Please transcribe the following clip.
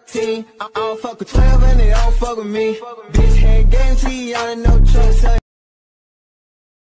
13. I don't fuck with 12 and they don't fuck with me. Bitch had game to you, y'all ain't no choice.